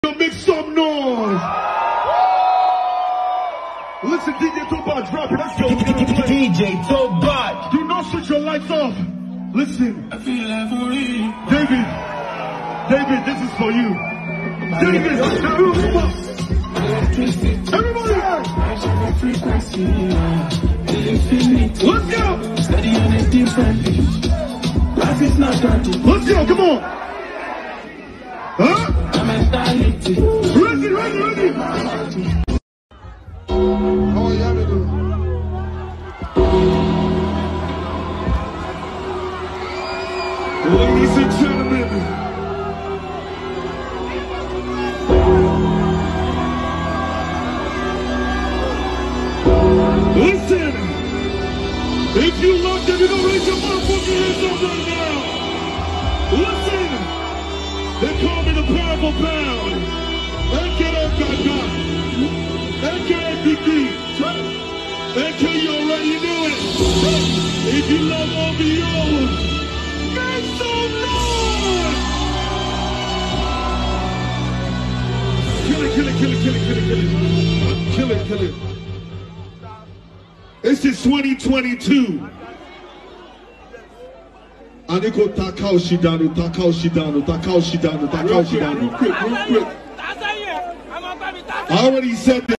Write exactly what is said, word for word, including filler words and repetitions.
Make some noise. Listen, D J Tobot, drop it. Let's go. D J Tobot. Do not switch your lights off. Listen. I feel like for real. David. David, this is for you. David, everybody. Let's go. Let's go, come on. Huh? Ready, ready, ready. How are you doing? Ladies and gentlemen, listen. If you love them, you don't raise your motherfucking hands up right now. Listen. They call me the powerful pound. A K A Kaka. A K A D D. A K A you already knew it. If you love ObO's, make some noise. Kill it, kill it, kill it, kill it, kill it, kill it. Kill it, kill it. This is twenty twenty-two. Aniko Takao Shidano, Takao Shidano, Takao Shidano, Takao Shidano. Quick, real quick. I already said that.